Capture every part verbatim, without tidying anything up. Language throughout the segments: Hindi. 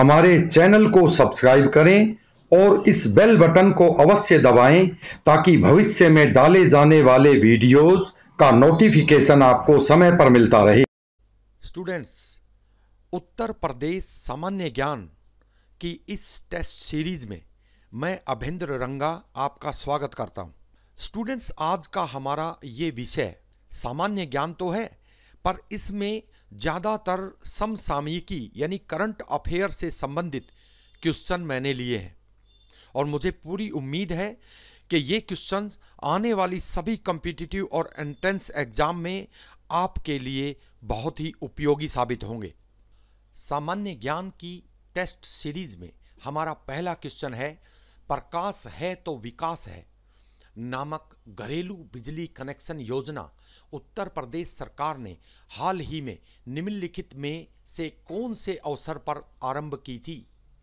हमारे चैनल को सब्सक्राइब करें और इस बेल बटन को अवश्य दबाएं ताकि भविष्य में डाले जाने वाले वीडियोस का नोटिफिकेशन आपको समय पर मिलता रहे। स्टूडेंट्स, उत्तर प्रदेश सामान्य ज्ञान की इस टेस्ट सीरीज में मैं अभेंद्र रंगा आपका स्वागत करता हूं। स्टूडेंट्स, आज का हमारा ये विषय सामान्य ज्ञान तो है, पर इसमें ज़्यादातर समसामयिकी यानी करंट अफेयर से संबंधित क्वेश्चन मैंने लिए हैं और मुझे पूरी उम्मीद है कि ये क्वेश्चन आने वाली सभी कॉम्पिटिटिव और एंट्रेंस एग्जाम में आपके लिए बहुत ही उपयोगी साबित होंगे। सामान्य ज्ञान की टेस्ट सीरीज में हमारा पहला क्वेश्चन है, प्रकाश है तो विकास है नामक घरेलू बिजली कनेक्शन योजना उत्तर प्रदेश सरकार ने हाल ही में निम्नलिखित में से कौन से अवसर पर आरंभ की थी?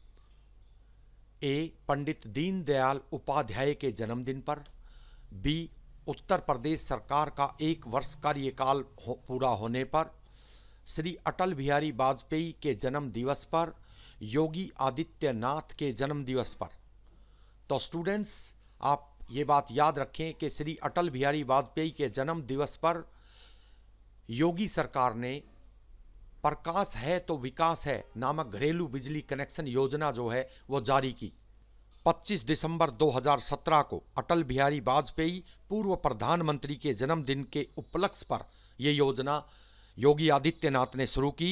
ए. पंडित दीनदयाल उपाध्याय के जन्मदिन पर। बी. उत्तर प्रदेश सरकार का एक वर्ष कार्यकाल हो, पूरा होने पर। श्री अटल बिहारी वाजपेयी के जन्म दिवस पर। योगी आदित्यनाथ के जन्म दिवस पर। तो स्टूडेंट्स, आप ये बात याद रखें कि श्री अटल बिहारी वाजपेयी के जन्म दिवस पर योगी सरकार ने प्रकाश है तो विकास है नामक घरेलू बिजली कनेक्शन योजना जो है वो जारी की। पच्चीस दिसंबर दो हज़ार सत्रह को अटल बिहारी वाजपेयी पूर्व प्रधानमंत्री के जन्मदिन के उपलक्ष्य पर यह योजना योगी आदित्यनाथ ने शुरू की।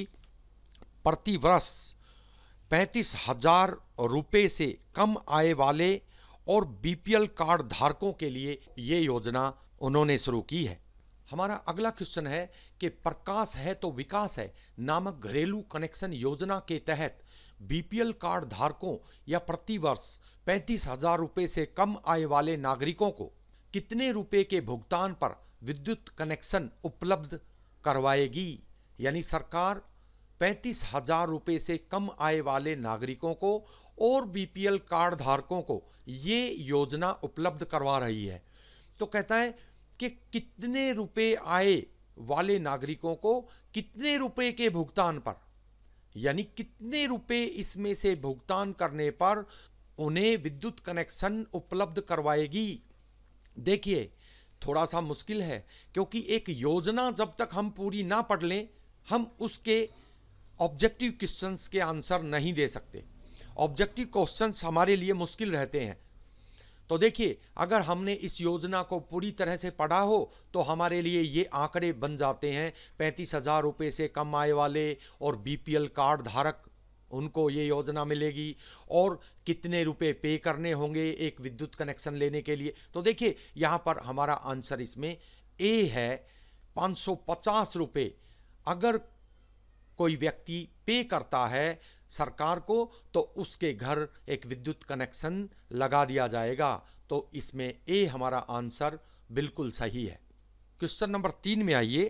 प्रति वर्ष पैंतीस हजार रुपये से कम आय वाले और बीपीएल कार्ड धारकों के लिए ये योजना उन्होंने शुरू की है। हमारा अगला क्वेश्चन है कि प्रकाश है तो विकास है नामक घरेलू कनेक्शन योजना के तहत बीपीएल कार्ड धारकों या प्रति वर्ष पैंतीस हजार रुपये से कम आय वाले नागरिकों को कितने रुपए के भुगतान पर विद्युत कनेक्शन उपलब्ध करवाएगी? यानी सरकार पैंतीस हजार रुपये से कम आय वाले नागरिकों को और बीपीएल कार्ड धारकों को ये योजना उपलब्ध करवा रही है। तो कहता है कि कितने रुपए आय वाले नागरिकों को कितने रुपए के भुगतान पर, यानी कितने रुपए इसमें से भुगतान करने पर उन्हें विद्युत कनेक्शन उपलब्ध करवाएगी। देखिए, थोड़ा सा मुश्किल है क्योंकि एक योजना जब तक हम पूरी ना पढ़ लें हम उसके ऑब्जेक्टिव क्वेश्चंस के आंसर नहीं दे सकते। ऑब्जेक्टिव क्वेश्चंस हमारे लिए मुश्किल रहते हैं। तो देखिए, अगर हमने इस योजना को पूरी तरह से पढ़ा हो तो हमारे लिए ये आंकड़े बन जाते हैं। पैंतीस हजार रुपये से कम आय वाले और बीपीएल कार्ड धारक उनको ये योजना मिलेगी और कितने रुपए पे करने होंगे एक विद्युत कनेक्शन लेने के लिए। तो देखिए, यहाँ पर हमारा आंसर इसमें ए है, पाँच सौ पचास रुपये अगर कोई व्यक्ति पे करता है सरकार को तो उसके घर एक विद्युत कनेक्शन लगा दिया जाएगा। तो इसमें ए हमारा आंसर बिल्कुल सही है। क्वेश्चन नंबर तीन में आइए।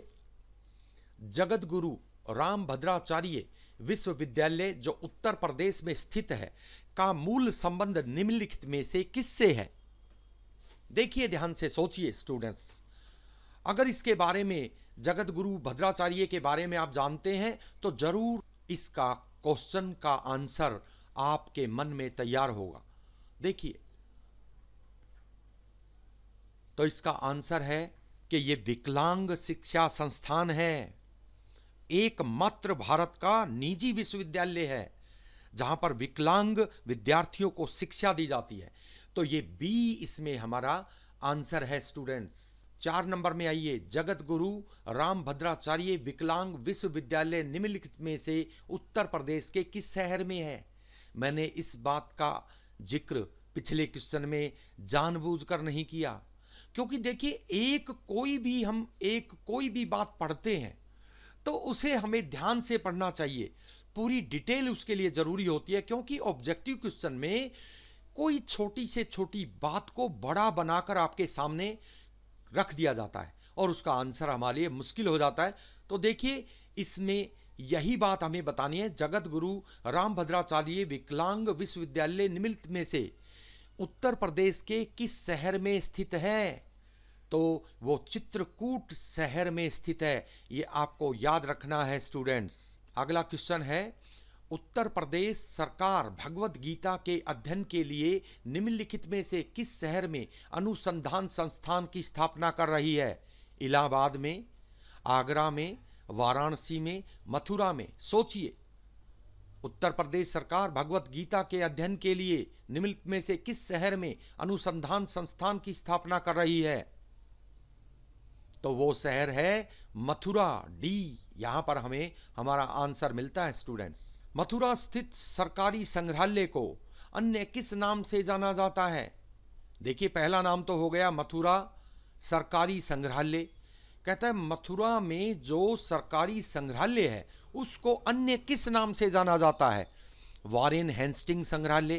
जगत गुरु रामभद्राचार्य विश्वविद्यालय जो उत्तर प्रदेश में स्थित है का मूल संबंध निम्नलिखित में से किससे है? देखिए, ध्यान से सोचिए स्टूडेंट्स। अगर इसके बारे में जगत गुरु भद्राचार्य के बारे में आप जानते हैं तो जरूर इसका क्वेश्चन का आंसर आपके मन में तैयार होगा। देखिए, तो इसका आंसर है कि यह विकलांग शिक्षा संस्थान है, एकमात्र भारत का निजी विश्वविद्यालय है जहां पर विकलांग विद्यार्थियों को शिक्षा दी जाती है। तो ये बी इसमें हमारा आंसर है स्टूडेंट्स। चार नंबर में आइए। जगत गुरु रामभद्राचार्य विकलांग विश्वविद्यालय निम्नलिखित में से उत्तर प्रदेश के किस शहर में है? मैंने इस बात का जिक्र पिछले क्वेश्चन में जानबूझकर नहीं किया क्योंकि देखिए, एक कोई भी हम एक कोई भी बात पढ़ते हैं तो उसे हमें ध्यान से पढ़ना चाहिए। पूरी डिटेल उसके लिए जरूरी होती है क्योंकि ऑब्जेक्टिव क्वेश्चन में कोई छोटी से छोटी बात को बड़ा बनाकर आपके सामने रख दिया जाता है और उसका आंसर हमारे लिए मुश्किल हो जाता है। तो देखिए, इसमें यही बात हमें बतानी है। जगत गुरु रामभद्राचार्य विकलांग विश्वविद्यालय निम्नलिखित में से उत्तर प्रदेश के किस शहर में स्थित है? तो वो चित्रकूट शहर में स्थित है। ये आपको याद रखना है स्टूडेंट्स। अगला क्वेश्चन है, उत्तर प्रदेश सरकार भगवत गीता के अध्ययन के लिए निम्नलिखित में से किस शहर में अनुसंधान संस्थान की स्थापना कर रही है? इलाहाबाद में, आगरा में, वाराणसी में, मथुरा में। सोचिए, उत्तर प्रदेश सरकार भगवत गीता के अध्ययन के लिए निम्नलिखित में से किस शहर में अनुसंधान संस्थान की स्थापना कर रही है? तो वो शहर है मथुरा। डी, यहां पर हमें हमारा आंसर मिलता है स्टूडेंट्स। मथुरा स्थित सरकारी संग्रहालय को अन्य किस नाम से जाना जाता है? देखिए, पहला नाम तो हो गया मथुरा सरकारी संग्रहालय। कहता है मथुरा में जो सरकारी संग्रहालय है उसको अन्य किस नाम से जाना जाता है? वारेन हेस्टिंग संग्रहालय।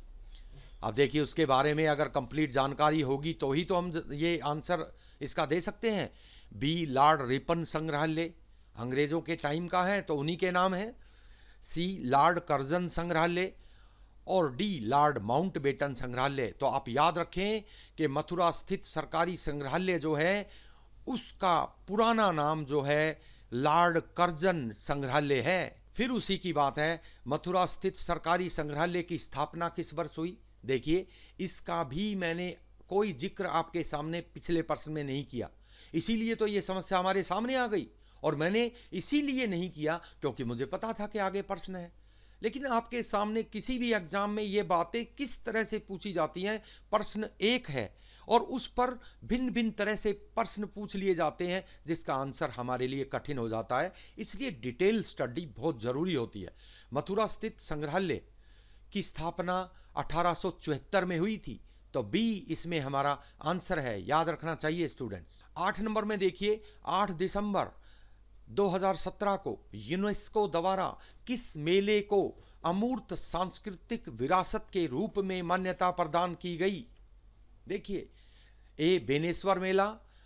अब देखिए, उसके बारे में अगर कंप्लीट जानकारी होगी तो ही तो हम ये आंसर इसका दे सकते हैं। बी, लॉर्ड रिपन संग्रहालय, अंग्रेजों के टाइम का है तो उन्हीं के नाम है। सी, लॉर्ड कर्जन संग्रहालय। और डी, लॉर्ड माउंटबेटन संग्रहालय। तो आप याद रखें कि मथुरा स्थित सरकारी संग्रहालय जो है उसका पुराना नाम जो है लॉर्ड कर्जन संग्रहालय है। फिर उसी की बात है, मथुरा स्थित सरकारी संग्रहालय की स्थापना किस वर्ष हुई? देखिए, इसका भी मैंने कोई जिक्र आपके सामने पिछले प्रश्न में नहीं किया, इसीलिए तो ये समस्या हमारे सामने आ गई। और मैंने इसीलिए नहीं किया क्योंकि मुझे पता था कि आगे प्रश्न है। लेकिन आपके सामने किसी भी एग्जाम में ये बातें किस तरह से पूछी जाती हैं, प्रश्न एक है और उस पर भिन्न भिन्न तरह से प्रश्न पूछ लिए जाते हैं जिसका आंसर हमारे लिए कठिन हो जाता है। इसलिए डिटेल स्टडी बहुत जरूरी होती है। मथुरा स्थित संग्रहालय की स्थापना अठारह सौ चौहत्तर में हुई थी, तो बी इसमें हमारा आंसर है, याद रखना चाहिए स्टूडेंट्स। आठ नंबर में देखिए, आठ दिसंबर दो हज़ार सत्रह को यूनेस्को द्वारा किस मेले को अमूर्त सांस्कृतिक विरासत के रूप में मान्यता प्रदान की गई? देखिए, ए बेनेश्वर मेला,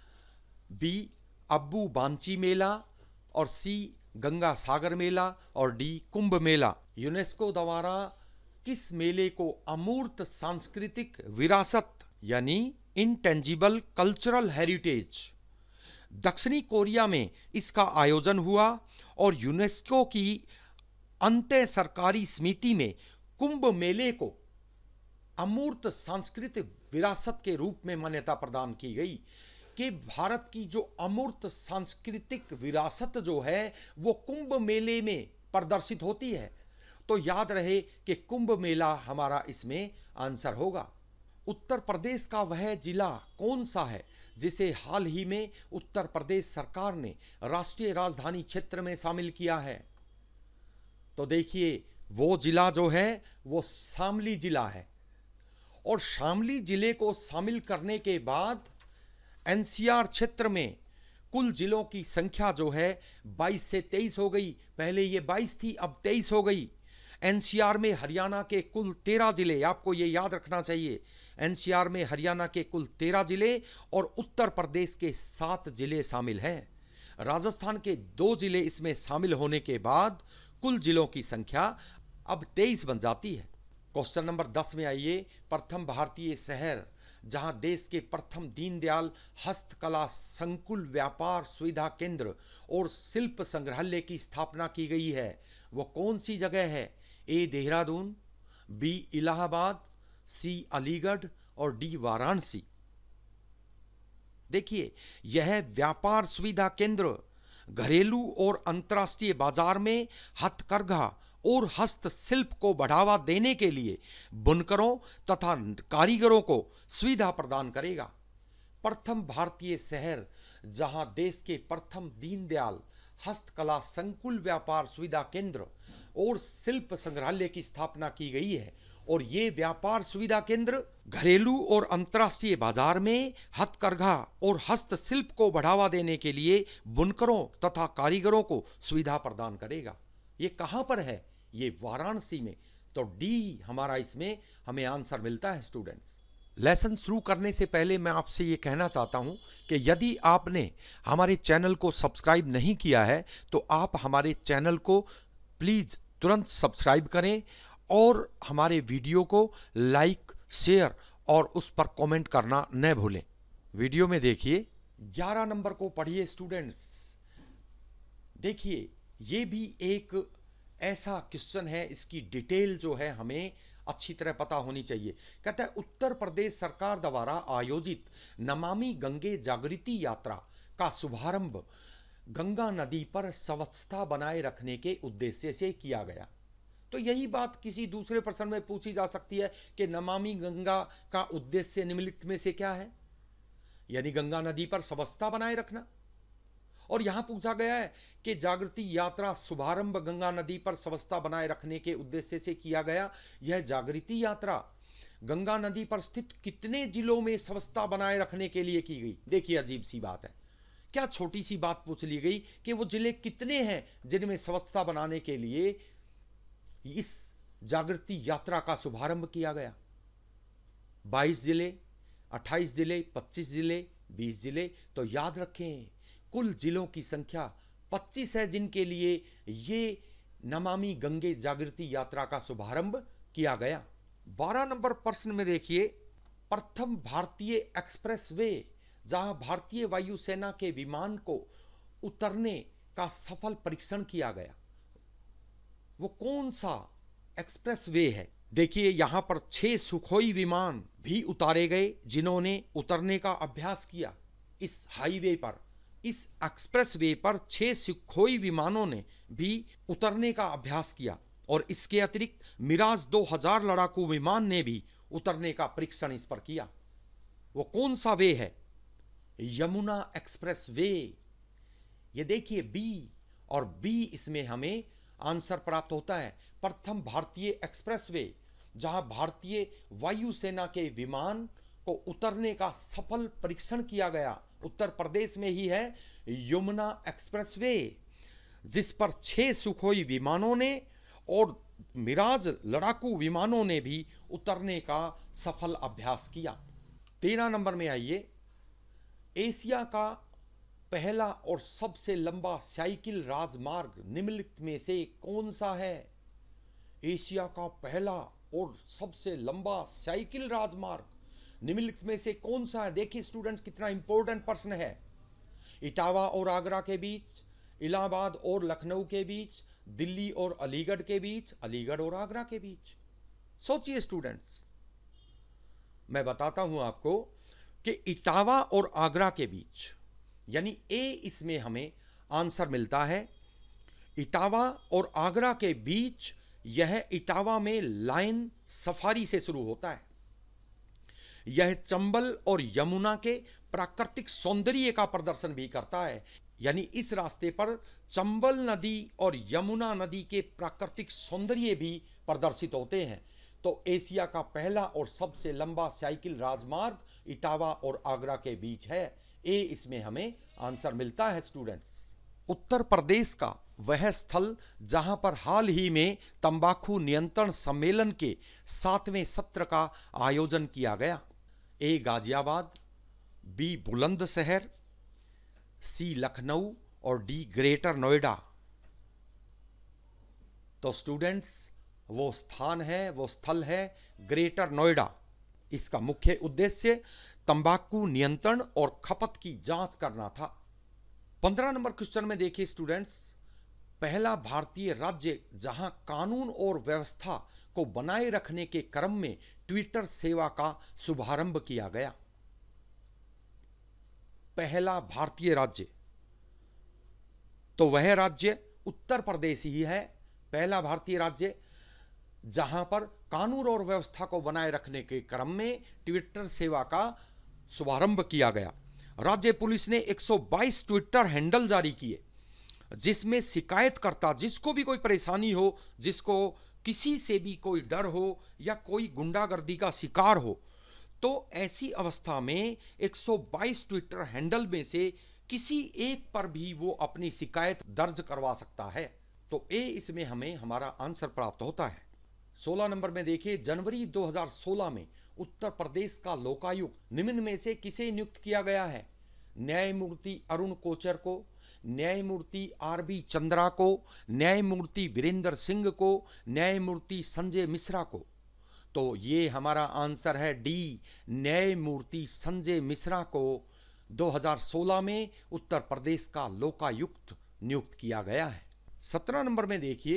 बी अब्बू बांची मेला और सी गंगा सागर मेला और डी कुंभ मेला। यूनेस्को द्वारा किस मेले को अमूर्त सांस्कृतिक विरासत यानी इंटेंजिबल कल्चरल हेरिटेज, दक्षिणी कोरिया में इसका आयोजन हुआ और यूनेस्को की अंतः सरकारी समिति में कुंभ मेले को अमूर्त सांस्कृतिक विरासत के रूप में मान्यता प्रदान की गई कि भारत की जो अमूर्त सांस्कृतिक विरासत जो है वो कुंभ मेले में प्रदर्शित होती है। तो याद रहे कि कुंभ मेला हमारा इसमें आंसर होगा। उत्तर प्रदेश का वह जिला कौन सा है जिसे हाल ही में उत्तर प्रदेश सरकार ने राष्ट्रीय राजधानी क्षेत्र में शामिल किया है? तो देखिए, वो जिला जो है वो शामली जिला है और शामली जिले को शामिल करने के बाद एनसीआर क्षेत्र में कुल जिलों की संख्या जो है बाईस से तेईस हो गई। पहले ये बाईस थी, अब तेईस हो गई। एनसीआर में हरियाणा के कुल तेरह जिले, आपको ये याद रखना चाहिए, एनसीआर में हरियाणा के कुल तेरह जिले और उत्तर प्रदेश के सात जिले शामिल हैं। राजस्थान के दो जिले इसमें शामिल होने के बाद कुल जिलों की संख्या अब तेईस बन जाती है। क्वेश्चन नंबर दस में आइए, प्रथम भारतीय शहर जहां देश के प्रथम दीनदयाल हस्तकला संकुल व्यापार सुविधा केंद्र और शिल्प संग्रहालय की स्थापना की गई है, वो कौन सी जगह है? A Dehradun, B Allahabad, C Aligarh और डी वाराणसी। देखिए, यह व्यापार सुविधा केंद्र घरेलू और अंतर्राष्ट्रीय बाजार में हथकरघा और हस्तशिल्प को बढ़ावा देने के लिए बुनकरों तथा कारीगरों को सुविधा प्रदान करेगा। प्रथम भारतीय शहर जहां देश के प्रथम दीनदयाल हस्तकला संकुल व्यापार सुविधा केंद्र और शिल्प संग्रहालय की स्थापना की गई है और ये व्यापार सुविधा केंद्र घरेलू और अंतर्राष्ट्रीय बाजार में हथकरघा और हस्तशिल्प को बढ़ावा देने के लिए बुनकरों तथा कारीगरों को सुविधा प्रदान करेगा। ये कहां पर है? ये वाराणसी में। तो डी हमारा इसमें हमें आंसर मिलता है स्टूडेंट्स। लेसन शुरू करने से पहले मैं आपसे ये कहना चाहता हूं कि यदि आपने हमारे चैनल को सब्सक्राइब नहीं किया है तो आप हमारे चैनल को प्लीज़ तुरंत सब्सक्राइब करें और हमारे वीडियो को लाइक, शेयर और उस पर कमेंट करना न भूलें। वीडियो में देखिए, ग्यारह नंबर को पढ़िए स्टूडेंट्स। देखिए, ये भी एक ऐसा क्वेश्चन है, इसकी डिटेल जो है हमें अच्छी तरह पता होनी चाहिए। कहता है उत्तर प्रदेश सरकार द्वारा आयोजित नमामि गंगे जागृति यात्रा का शुभारंभ गंगा नदी पर स्वच्छता बनाए रखने के उद्देश्य से किया गया। तो यही बात किसी दूसरे प्रश्न में पूछी जा सकती है कि नमामि गंगा का उद्देश्य निम्नलिखित में से क्या है, यानी गंगा नदी पर स्वच्छता बनाए रखना। और यहां पूछा गया है कि जागृति यात्रा शुभारंभ गंगा नदी पर स्वच्छता बनाए रखने के उद्देश्य से किया गया। यह जागृति यात्रा गंगा नदी पर स्थित कितने जिलों में स्वच्छता बनाए रखने के लिए की गई? देखिए अजीब सी बात है, क्या छोटी सी बात पूछ ली गई कि वो जिले कितने हैं जिनमें स्वच्छता बनाने के लिए इस जागृति यात्रा का शुभारंभ किया गया। बाईस जिले, अट्ठाईस जिले, पच्चीस जिले, बीस जिले। तो याद रखें कुल जिलों की संख्या पच्चीस है जिनके लिए ये नमामि गंगे जागृति यात्रा का शुभारंभ किया गया। बारह नंबर प्रश्न में देखिए, प्रथम भारतीय एक्सप्रेस वे जहां भारतीय वायुसेना के विमान को उतरने का सफल परीक्षण किया गया, वो कौन सा एक्सप्रेस वे है? देखिए यहां पर छह सुखोई विमान भी उतारे गए जिन्होंने उतरने का अभ्यास किया इस हाईवे पर। इस एक्सप्रेस वे पर छह सुखोई विमानों ने भी उतरने का अभ्यास किया और इसके अतिरिक्त मिराज दो हज़ार लड़ाकू विमान ने भी उतरने का परीक्षण इस पर किया। वो कौन सा वे है? Yamuna express way. ये देखिए बी और बी, इसमें हमें आंसर प्राप्त होता है। प्रथम भारतीय एक्सप्रेस वे जहां भारतीय वायुसेना के विमान को उतरने का सफल परीक्षण किया गया, उत्तर प्रदेश में ही है यमुना एक्सप्रेस वे, जिस पर छह सुखोई विमानों ने और मिराज लड़ाकू विमानों ने भी उतरने का सफल अभ्यास किया। तेरह नंबर में आइए, एशिया का पहला और सबसे लंबा साइकिल राजमार्ग निम्नलिखित में से कौन सा है? एशिया का पहला और सबसे लंबा साइकिल राजमार्ग निम्नलिखित में से कौन सा है? देखिए स्टूडेंट्स कितना इंपॉर्टेंट प्रश्न है। इटावा और आगरा के बीच, इलाहाबाद और लखनऊ के बीच, दिल्ली और अलीगढ़ के बीच, अलीगढ़ और आगरा के बीच। सोचिए स्टूडेंट्स, मैं बताता हूं आपको कि इटावा और आगरा के बीच, यानी ए इसमें हमें आंसर मिलता है। इटावा और आगरा के बीच, यह इटावा में लाइन सफारी से शुरू होता है। यह चंबल और यमुना के प्राकृतिक सौंदर्य का प्रदर्शन भी करता है, यानी इस रास्ते पर चंबल नदी और यमुना नदी के प्राकृतिक सौंदर्य भी प्रदर्शित होते हैं। तो एशिया का पहला और सबसे लंबा साइकिल राजमार्ग इटावा और आगरा के बीच है। ए इसमें हमें आंसर मिलता है स्टूडेंट्स। उत्तर प्रदेश का वह स्थल जहां पर हाल ही में तंबाकू नियंत्रण सम्मेलन के सातवें सत्र का आयोजन किया गया। A Ghaziabad, B Bulandshahr, C Lucknow और डी ग्रेटर नोएडा। तो स्टूडेंट्स वो स्थान है, वो स्थल है ग्रेटर नोएडा। इसका मुख्य उद्देश्य तंबाकू नियंत्रण और खपत की जांच करना था। पंद्रह नंबर क्वेश्चन में देखिए स्टूडेंट्स, पहला भारतीय राज्य जहां कानून और व्यवस्था को बनाए रखने के क्रम में ट्विटर सेवा का शुभारंभ किया गया। पहला भारतीय राज्य, तो वह राज्य उत्तर प्रदेश ही है। पहला भारतीय राज्य जहां पर कानून और व्यवस्था को बनाए रखने के क्रम में ट्विटर सेवा का शुभारंभ किया गया। राज्य पुलिस ने एक सौ बाईस ट्विटर हैंडल जारी किए जिसमें शिकायतकर्ता, जिसको भी कोई परेशानी हो, जिसको किसी से भी कोई डर हो या कोई गुंडागर्दी का शिकार हो, तो ऐसी अवस्था में एक सौ बाईस ट्विटर हैंडल में से किसी एक पर भी वो अपनी शिकायत दर्ज करवा सकता है। तो ए इसमें हमें हमारा आंसर प्राप्त होता है। सोलह नंबर में देखिए, जनवरी दो हज़ार सोलह में उत्तर प्रदेश का लोकायुक्त निम्न में से किसे नियुक्त किया गया है? न्यायमूर्ति अरुण कोचर को, न्यायमूर्ति आर बी चंद्रा को, न्यायमूर्ति वीरेंद्र सिंह को, न्यायमूर्ति संजय मिश्रा को। तो ये हमारा आंसर है डी, न्यायमूर्ति संजय मिश्रा को दो हज़ार सोलह में उत्तर प्रदेश का लोकायुक्त नियुक्त किया गया है। सत्रह नंबर में देखिए,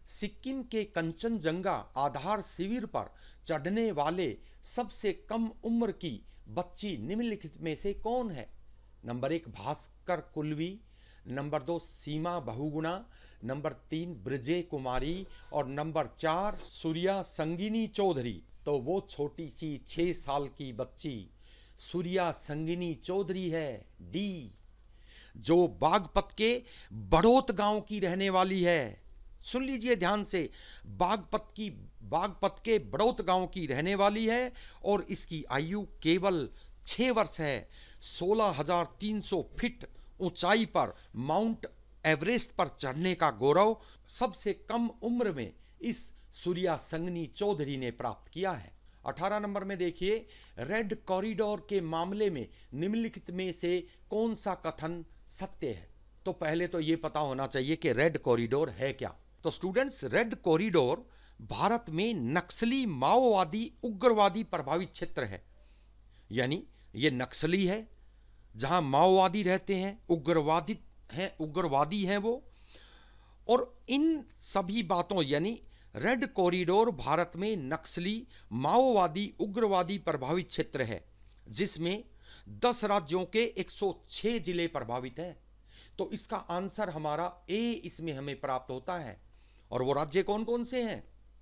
सिक्किम के कंचनजंगा आधार शिविर पर चढ़ने वाले सबसे कम उम्र की बच्ची निम्नलिखित में से कौन है? नंबर एक भास्कर कुलवी, नंबर दो सीमा बहुगुणा, नंबर तीन ब्रजे कुमारी और नंबर चार सूर्या संगिनी चौधरी। तो वो छोटी सी छह साल की बच्ची सूर्या संगिनी चौधरी है, डी, जो बागपत के बड़ौत गांव की रहने वाली है। सुन लीजिए ध्यान से, बागपत की बागपत के बड़ौत गांव की रहने वाली है और इसकी आयु केवल छह वर्ष है। सोलह हजार तीन सौ फीट ऊंचाई पर माउंट एवरेस्ट पर चढ़ने का गौरव सबसे कम उम्र में इस सूर्या संगनी चौधरी ने प्राप्त किया है। अठारह नंबर में देखिए, रेड कॉरिडोर के मामले में निम्नलिखित में से कौन सा कथन सत्य है? तो पहले तो यह पता होना चाहिए कि रेड कॉरिडोर है क्या। तो स्टूडेंट्स, रेड कॉरिडोर भारत में नक्सली माओवादी उग्रवादी प्रभावित क्षेत्र है। यानी यह नक्सली है, जहां माओवादी रहते हैं, उग्रवादी हैं, उग्रवादी हैं वो। और इन सभी बातों यानी रेड कॉरिडोर भारत में नक्सली माओवादी उग्रवादी प्रभावित क्षेत्र है, जिसमें दस राज्यों के एक सौ छह जिले प्रभावित हैं। तो इसका आंसर हमारा ए इसमें हमें प्राप्त होता है। और वो राज्य कौन कौन से हैं?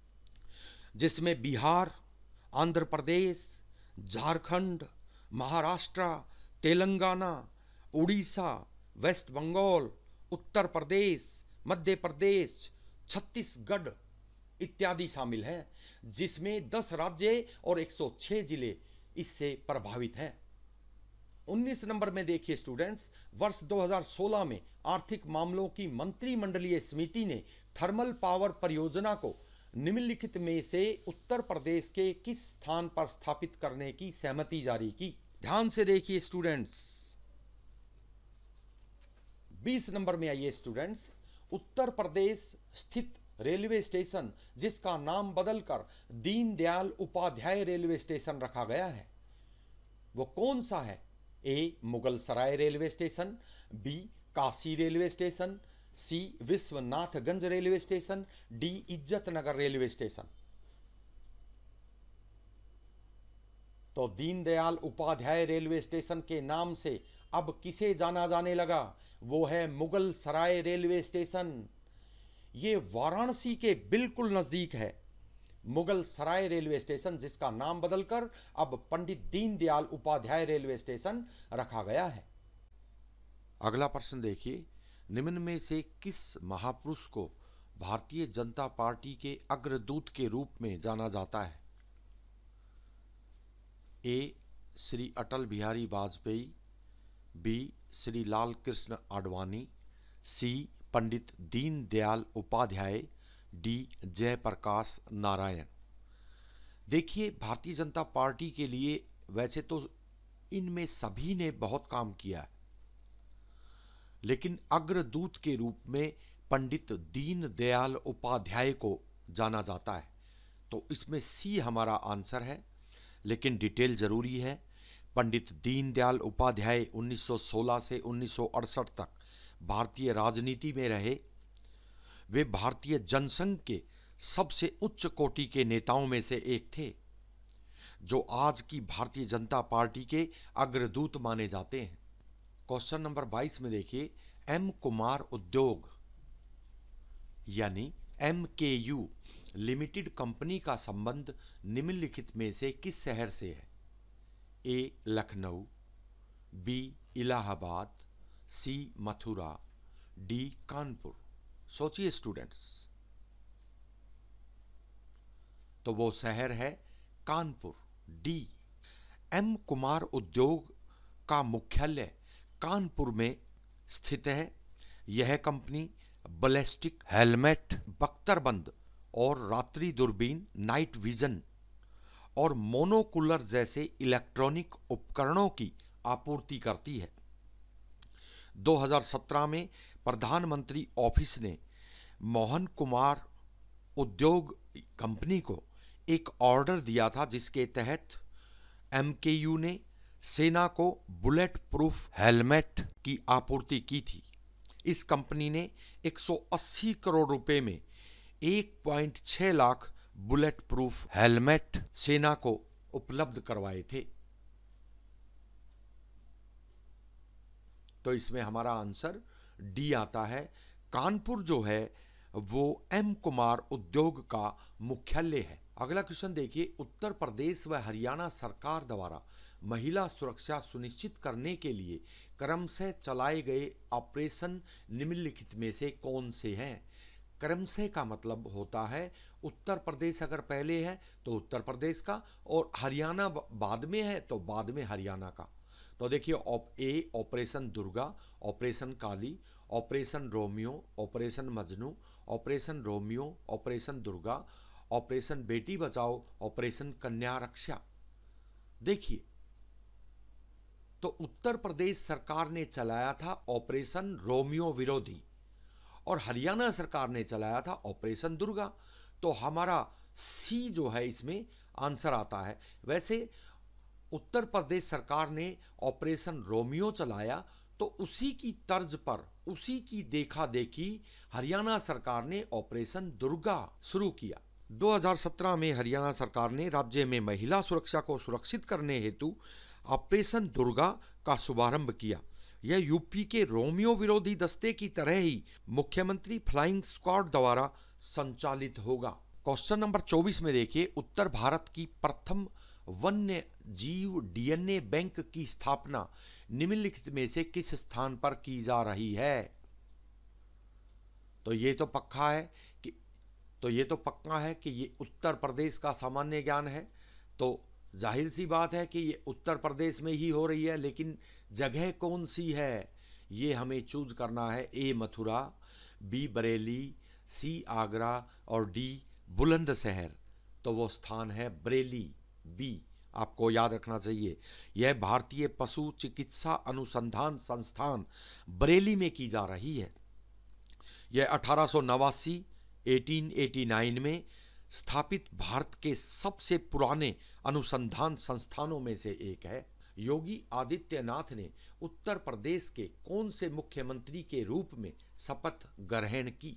जिसमें बिहार, आंध्र प्रदेश, झारखंड, महाराष्ट्र, तेलंगाना, उड़ीसा, वेस्ट बंगाल, उत्तर प्रदेश, मध्य प्रदेश, छत्तीसगढ़ इत्यादि शामिल हैं, जिसमें दस राज्य और एक सौ छह जिले इससे प्रभावित हैं। उन्नीस नंबर में देखिए स्टूडेंट्स, वर्ष दो हज़ार सोलह में आर्थिक मामलों की मंत्रिमंडलीय समिति ने थर्मल पावर परियोजना को निम्नलिखित में से उत्तर प्रदेश के किस स्थान पर स्थापित करने की सहमति जारी की? ध्यान से देखिए स्टूडेंट्स। बीस नंबर में आइए स्टूडेंट्स, उत्तर प्रदेश स्थित रेलवे स्टेशन जिसका नाम बदलकर दीनदयाल उपाध्याय रेलवे स्टेशन रखा गया है, वो कौन सा है? A Mughal Sarai railway station, B Kashi railway station, C Vishwanathganj railway station, D Izzatnagar railway station. तो दीनदयाल उपाध्याय रेलवे स्टेशन के नाम से अब किसे जाना जाने लगा? वो है मुगल सराय रेलवे स्टेशन। ये वाराणसी के बिल्कुल नजदीक है, मुगल सराय रेलवे स्टेशन, जिसका नाम बदलकर अब पंडित दीनदयाल उपाध्याय रेलवे स्टेशन रखा गया है। अगला प्रश्न देखिए, निम्न में से किस महापुरुष को भारतीय जनता पार्टी के अग्रदूत के रूप में जाना जाता है? A Shri Atal Bihari Vajpayee, B Shri Lal Krishna Advani, C Pandit Deendayal Upadhyay, D Jayaprakash Narayan. देखिए, भारतीय जनता पार्टी के लिए वैसे तो इनमें सभी ने बहुत काम किया है, लेकिन अग्रदूत के रूप में पंडित दीनदयाल उपाध्याय को जाना जाता है। तो इसमें सी हमारा आंसर है, लेकिन डिटेल जरूरी है। पंडित दीनदयाल उपाध्याय उन्नीस सौ सोलह से उन्नीस सौ अड़सठ तक भारतीय राजनीति में रहे। वे भारतीय जनसंघ के सबसे उच्च कोटि के नेताओं में से एक थे, जो आज की भारतीय जनता पार्टी के अग्रदूत माने जाते हैं। क्वेश्चन नंबर बाईस में देखिए, एम कुमार उद्योग यानी एम के यू लिमिटेड कंपनी का संबंध निम्नलिखित में से किस शहर से है? A Lucknow, B Allahabad, C Mathura, D Kanpur. सोचिए स्टूडेंट्स, तो वो शहर है कानपुर, डी। एम कुमार उद्योग का मुख्यालय कानपुर में स्थित है। यह कंपनी बैलिस्टिक हेलमेट, बख्तरबंद और रात्रि दूरबीन, नाइट विजन और मोनोकुलर जैसे इलेक्ट्रॉनिक उपकरणों की आपूर्ति करती है। दो हज़ार सत्रह में प्रधानमंत्री ऑफिस ने मोहन कुमार उद्योग कंपनी को एक ऑर्डर दिया था, जिसके तहत एम के यू ने सेना को बुलेट प्रूफ हेलमेट की आपूर्ति की थी। इस कंपनी ने एक सौ अस्सी करोड़ रुपए में एक पॉइंट छह लाख बुलेट प्रूफ हेलमेट सेना को उपलब्ध करवाए थे। तो इसमें हमारा आंसर डी आता है। कानपुर जो है वो एम कुमार उद्योग का मुख्यालय है। अगला क्वेश्चन देखिए, उत्तर प्रदेश व हरियाणा सरकार द्वारा महिला सुरक्षा सुनिश्चित करने के लिए क्रमशः चलाए गए ऑपरेशन निम्नलिखित में से कौन से हैं? क्रमशः का मतलब होता है उत्तर प्रदेश अगर पहले है तो उत्तर प्रदेश का, और हरियाणा बाद में है तो बाद में हरियाणा का। तो देखिए, A operation Durga, operation Kali, operation Romeo, operation Majnu, operation Romeo, operation Durga, operation Beti Bachao, operation कन्या रक्षा। देखिए, तो उत्तर प्रदेश सरकार ने चलाया था ऑपरेशन रोमियो विरोधी और हरियाणा सरकार ने चलाया था ऑपरेशन दुर्गा। तो हमारा सी जो है इसमें आंसर आता है। वैसे उत्तर प्रदेश सरकार ने ऑपरेशन रोमियो चलाया तो उसी की तर्ज पर, उसी की देखा देखी हरियाणा सरकार ने ऑपरेशन दुर्गा शुरू किया। दो हज़ार सत्रह में हरियाणा सरकार ने राज्य में महिला सुरक्षा को सुरक्षित करने हेतु ऑपरेशन दुर्गा का शुभारंभ किया। यह यूपी के रोमियो विरोधी दस्ते की तरह ही मुख्यमंत्री फ्लाइंग स्क्वाड द्वारा संचालित होगा। क्वेश्चन नंबर चौबीस में देखिए, उत्तर भारत की प्रथम वन्य जीव डीएनए बैंक की स्थापना निम्नलिखित में से किस स्थान पर की जा रही है? तो ये तो पक्का है कि तो ये तो पक्का है कि ये उत्तर प्रदेश का सामान्य ज्ञान है। तो जाहिर सी बात है कि ये उत्तर प्रदेश में ही हो रही है, लेकिन जगह कौन सी है ये हमें चूज करना है। A Mathura, B Bareilly, C Agra और डी बुलंदशहर। तो वो स्थान है बरेली, बी आपको याद रखना चाहिए। यह भारतीय पशु चिकित्सा अनुसंधान संस्थान बरेली में की जा रही है। यह अठारह सौ नवासी अठारह सौ नवासी में स्थापित भारत के सबसे पुराने अनुसंधान संस्थानों में से एक है। योगी आदित्यनाथ ने उत्तर प्रदेश के कौन से मुख्यमंत्री के रूप में शपथ ग्रहण की?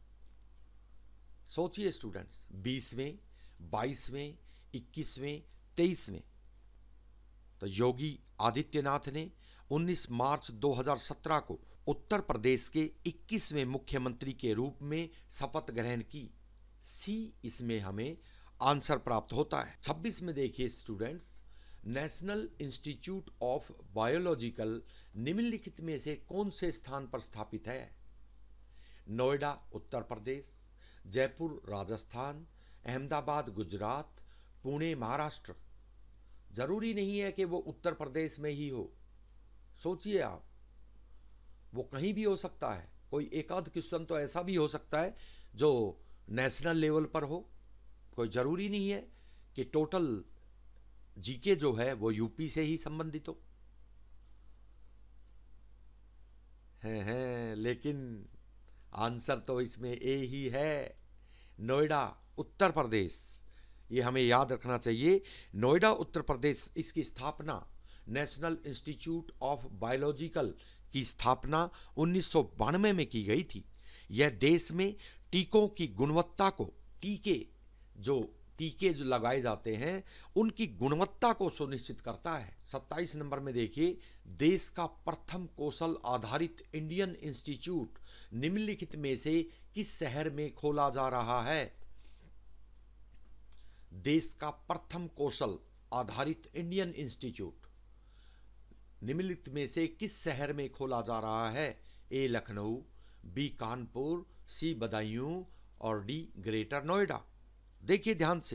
सोचिए स्टूडेंट्स, बीसवें, बाईसवें, इक्कीसवें, तेईसवें। तो योगी आदित्यनाथ ने उन्नीस मार्च दो हज़ार सत्रह को उत्तर प्रदेश के इक्कीसवें मुख्यमंत्री के रूप में शपथ ग्रहण की। सी इसमें हमें आंसर प्राप्त होता है। छब्बीस में देखिए students, national institute of biological निम्नलिखित में से कौन से स्थान पर स्थापित है? नोएडा उत्तर प्रदेश, जयपुर राजस्थान, अहमदाबाद गुजरात, पुणे महाराष्ट्र। जरूरी नहीं है कि वो उत्तर प्रदेश में ही हो, सोचिए आप, वो कहीं भी हो सकता है। कोई एक आध क्वेश्चन तो ऐसा भी हो सकता है जो नेशनल लेवल पर हो। कोई जरूरी नहीं है कि टोटल जीके जो है वो यूपी से ही संबंधित हो। हैं हैं लेकिन आंसर तो इसमें ए ही है, नोएडा उत्तर प्रदेश। ये हमें याद रखना चाहिए, नोएडा उत्तर प्रदेश। इसकी स्थापना नेशनल इंस्टीट्यूट ऑफ बायोलॉजिकल की स्थापना उन्नीस सौ बानवे में की गई थी। यह देश में टीकों की गुणवत्ता को, टीके जो टीके जो लगाए जाते हैं उनकी गुणवत्ता को सुनिश्चित करता है। सत्ताईस नंबर में देखिए, देश का प्रथम कौशल आधारित इंडियन इंस्टीट्यूट निम्नलिखित में से किस शहर में खोला जा रहा है? देश का प्रथम कौशल आधारित इंडियन इंस्टीट्यूट निम्नलिखित में से किस शहर में खोला जा रहा है? A Lucknow, B Kanpur, C Budaun और डी ग्रेटर नोएडा। देखिए ध्यान से,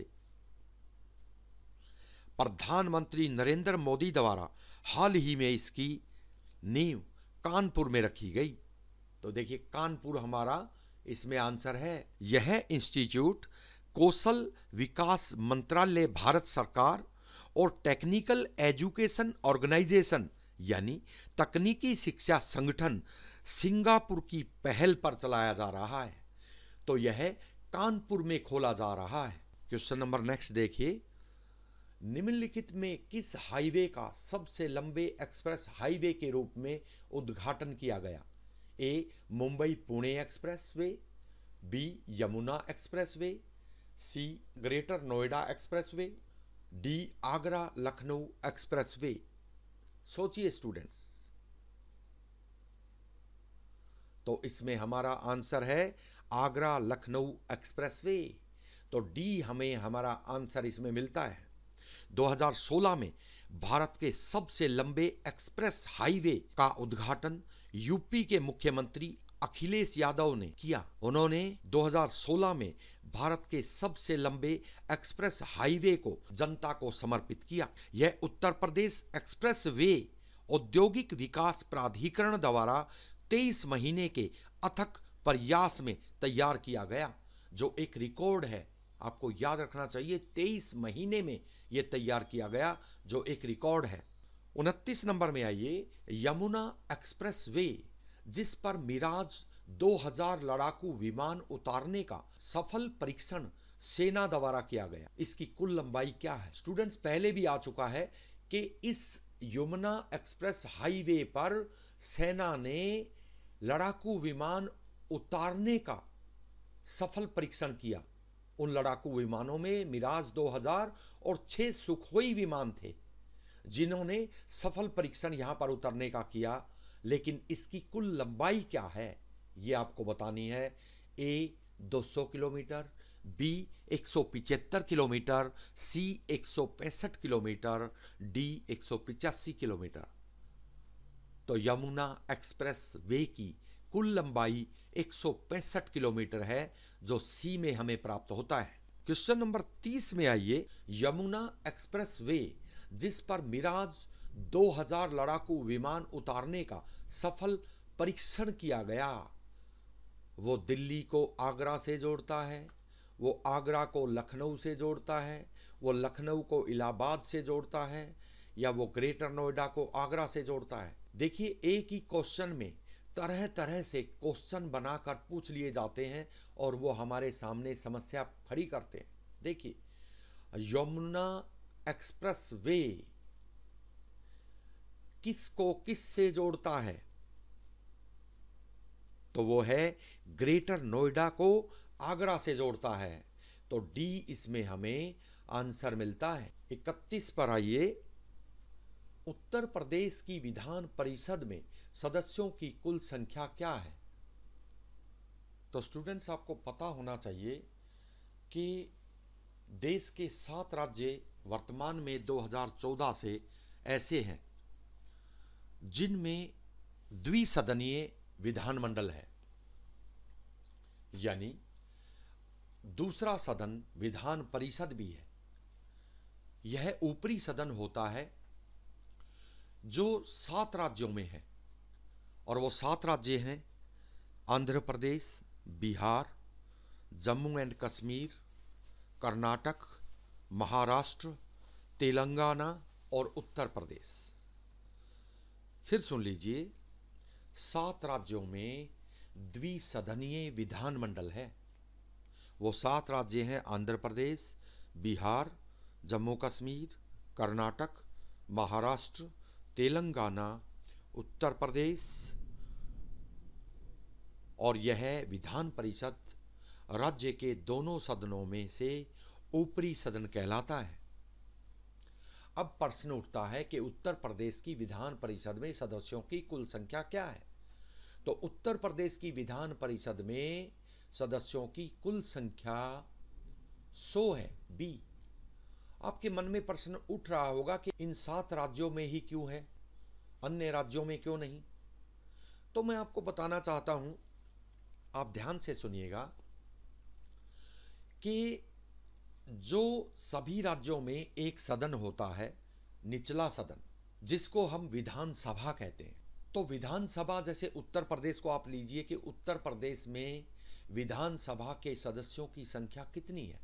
प्रधानमंत्री नरेंद्र मोदी द्वारा हाल ही में इसकी नींव कानपुर में रखी गई। तो देखिए कानपुर हमारा इसमें आंसर है। यह इंस्टीट्यूट कौशल विकास मंत्रालय भारत सरकार और टेक्निकल एजुकेशन ऑर्गेनाइजेशन यानी तकनीकी शिक्षा संगठन सिंगापुर की पहल पर चलाया जा रहा है। तो यह कानपुर में खोला जा रहा है। क्वेश्चन नंबर नेक्स्ट देखिए, निम्नलिखित में किस हाईवे का सबसे लंबे एक्सप्रेस हाईवे के रूप में उद्घाटन किया गया? A Mumbai Pune express way, B Yamuna expressway, C greater Noida expressway, D Agra Lucknow expressway. सोचिए स्टूडेंट्स, तो इसमें हमारा आंसर है आगरा लखनऊ एक्सप्रेसवे। तो डी हमें हमारा आंसर इसमें मिलता है। दो हज़ार सोलह में भारत के सबसे लंबे एक्सप्रेस हाईवे का उद्घाटन यूपी के मुख्यमंत्री अखिलेश यादव ने किया। उन्होंने दो हज़ार सोलह में भारत के सबसे लंबे एक्सप्रेस हाईवे को जनता को समर्पित किया। यह उत्तर प्रदेश एक्सप्रेस वे औद्योगिक विकास प्राधिकरण द्वारा तेईस महीने के अथक प्रयास में तैयार किया गया, जो एक रिकॉर्ड है। आपको याद रखना चाहिए, तेईस महीने में यह तैयार किया गया, जो एक रिकॉर्ड है। उनतीस नंबर में आइए, यमुना एक्सप्रेस वे, जिस पर मिराज दो हज़ार लड़ाकू विमान उतारने का सफल परीक्षण सेना द्वारा किया गया, इसकी कुल लंबाई क्या है? स्टूडेंट्स, पहले भी आ चुका है कि इस यमुना एक्सप्रेस हाईवे पर सेना ने लड़ाकू विमान उतारने का सफल परीक्षण किया। उन लड़ाकू विमानों में मिराज दो हज़ार और छह सुखोई विमान थे, जिन्होंने सफल परीक्षण यहां पर उतरने का किया। लेकिन इसकी कुल लंबाई क्या है, यह आपको बतानी है। ए दो सौ किलोमीटर, बी एक सौ पिचहत्तर किलोमीटर, सी एक सौ पैंसठ किलोमीटर, डी एक सौ पिचासी किलोमीटर। तो यमुना एक्सप्रेस वे की कुल लंबाई एक सौ पैंसठ किलोमीटर है, जो सी में हमें प्राप्त होता है। क्वेश्चन नंबर तीस में आइए, यमुना एक्सप्रेस वे जिस पर मिराज दो हज़ार लड़ाकू विमान उतारने का सफल परीक्षण किया गया, वो दिल्ली को आगरा से जोड़ता है, वो आगरा को लखनऊ से जोड़ता है, वो लखनऊ को इलाहाबाद से जोड़ता है, या वो ग्रेटर नोएडा को आगरा से जोड़ता है। देखिए, एक ही क्वेश्चन में तरह तरह से क्वेश्चन बनाकर पूछ लिए जाते हैं और वो हमारे सामने समस्या खड़ी करते हैं। देखिए, यमुना एक्सप्रेस वे किसको किस से जोड़ता है? तो वो है ग्रेटर नोएडा को आगरा से जोड़ता है। तो डी इसमें हमें आंसर मिलता है। इकतीस पर आइए, उत्तर प्रदेश की विधान परिषद में सदस्यों की कुल संख्या क्या है? तो स्टूडेंट्स, आपको पता होना चाहिए कि देश के सात राज्य वर्तमान में दो हज़ार चौदह से ऐसे हैं जिनमें द्विसदनीय विधानमंडल है, यानी दूसरा सदन विधान परिषद भी है। यह ऊपरी सदन होता है जो सात राज्यों में है, और वो सात राज्य हैं आंध्र प्रदेश, बिहार, जम्मू एंड कश्मीर, कर्नाटक, महाराष्ट्र, तेलंगाना और उत्तर प्रदेश। फिर सुन लीजिए, सात राज्यों में द्विसदनीय विधानमंडल है। वो सात राज्य हैं आंध्र प्रदेश, बिहार, जम्मू कश्मीर, कर्नाटक, महाराष्ट्र, तेलंगाना, उत्तर प्रदेश, और यह विधान परिषद राज्य के दोनों सदनों में से ऊपरी सदन कहलाता है। अब प्रश्न उठता है कि उत्तर प्रदेश की विधान परिषद में सदस्यों की कुल संख्या क्या है? तो उत्तर प्रदेश की विधान परिषद में सदस्यों की कुल संख्या सौ है, बी। आपके मन में प्रश्न उठ रहा होगा कि इन सात राज्यों में ही क्यों है, अन्य राज्यों में क्यों नहीं? तो मैं आपको बताना चाहता हूं, आप ध्यान से सुनिएगा, कि जो सभी राज्यों में एक सदन होता है, निचला सदन, जिसको हम विधानसभा कहते हैं। तो विधानसभा, जैसे उत्तर प्रदेश को आप लीजिए कि उत्तर प्रदेश में विधानसभा के सदस्यों की संख्या कितनी है?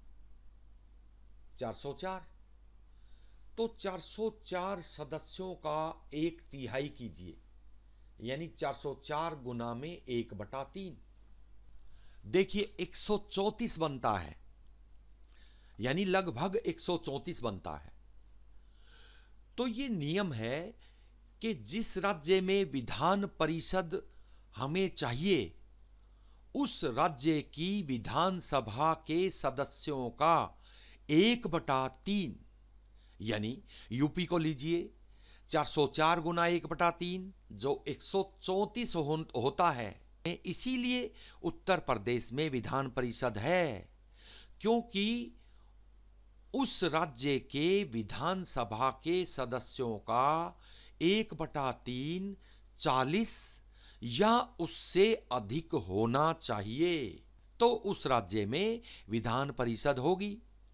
चार सौ चार। तो चार सौ चार सदस्यों का एक तिहाई कीजिए, यानी चार सौ चार गुना में एक बटा तीन। देखिए, एक सौ चौंतीस बनता है, यानी लगभग एक सौ चौंतीस बनता है। तो ये नियम है कि जिस राज्य में विधान परिषद हमें चाहिए, उस राज्य की विधानसभा के सदस्यों का एक बटा तीन, यानी यूपी को लीजिए चार सौ चार गुना एक बटा तीन जो एक सौ चौंतीस हो, होता है। इसीलिए उत्तर प्रदेश में विधान परिषद है, क्योंकि उस राज्य के विधानसभा के सदस्यों का एक बटा तीन चालीस या उससे अधिक होना चाहिए, तो उस राज्य में विधान परिषद होगी।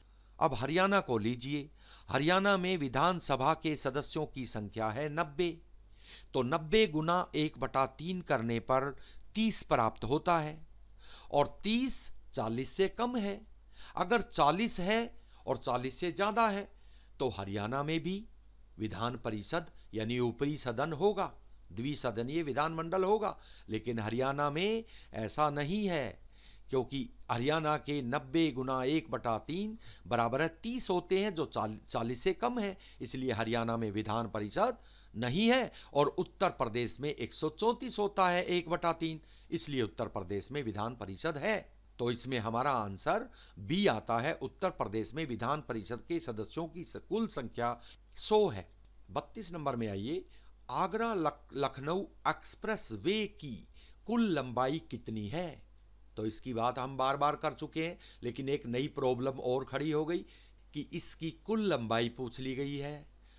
अब हरियाणा को लीजिए, हरियाणा में विधानसभा के सदस्यों की संख्या है नब्बे, तो नब्बे गुना एक बटा तीन करने पर तीस प्राप्त होता है, और तीस चालीस से कम है। अगर चालीस है और चालीस से ज्यादा है तो हरियाणा में भी विधान परिषद यानी ऊपरी सदन होगा, द्विसदनीय विधानमंडल होगा। लेकिन हरियाणा में ऐसा नहीं है, क्योंकि हरियाणा के नब्बे गुना एक बटा तीन बराबर है तीस होते हैं, जो चालीस से कम है, इसलिए हरियाणा में विधान परिषद नहीं है। और उत्तर प्रदेश में एक सौ चौंतीस होता है एक बटा तीन, इसलिए उत्तर प्रदेश में विधान परिषद है। तो इसमें हमारा आंसर बी आता है, उत्तर प्रदेश में विधान परिषद के सदस्यों की कुल संख्या सौ है। बत्तीस नंबर में आइए, आगरा लख, लखनऊ एक्सप्रेस वे की कुल लंबाई कितनी है? तो इसकी बात हम बार बार कर चुके हैं, लेकिन एक नई प्रॉब्लम और खड़ी हो गई कि इसकी कुल लंबाई पूछ ली गई है।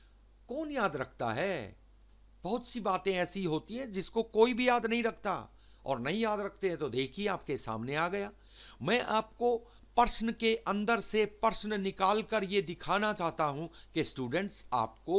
कौन याद रखता है? बहुत सी बातें ऐसी होती हैं जिसको कोई भी याद नहीं रखता, और नहीं याद रखते हैं तो देखिए आपके सामने आ गया। मैं आपको प्रश्न के अंदर से प्रश्न निकाल कर ये दिखाना चाहता हूं कि स्टूडेंट्स आपको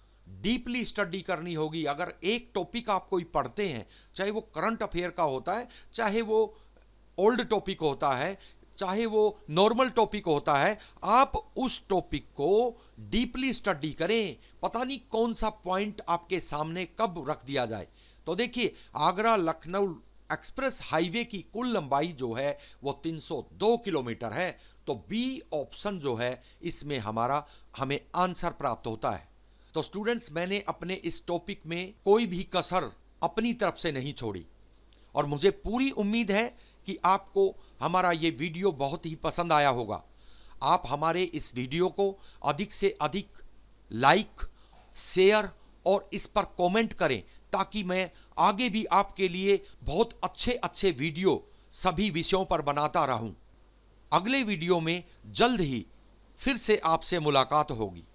डीपली स्टडी करनी होगी। अगर एक टॉपिक आप कोई पढ़ते हैं, चाहे वो करंट अफेयर का होता है, चाहे वो ओल्ड टॉपिक होता है, चाहे वो नॉर्मल टॉपिक होता है, आप उस टॉपिक को डीपली स्टडी करें। पता नहीं कौन सा पॉइंट आपके सामने कब रख दिया जाए। तो देखिए, आगरा लखनऊ एक्सप्रेस हाईवे की कुल लंबाई जो है वो तीन सौ दो किलोमीटर है, तो बी ऑप्शन जो है इसमें हमारा हमें आंसर प्राप्त होता है। तो स्टूडेंट्स, मैंने अपने इस टॉपिक में कोई भी कसर अपनी तरफ से नहीं छोड़ी, और मुझे पूरी उम्मीद है कि आपको हमारा ये वीडियो बहुत ही पसंद आया होगा। आप हमारे इस वीडियो को अधिक से अधिक लाइक, शेयर और इस पर कमेंट करें, ताकि मैं आगे भी आपके लिए बहुत अच्छे अच्छे वीडियो सभी विषयों पर बनाता रहूं। अगले वीडियो में जल्द ही फिर से आपसे मुलाकात होगी।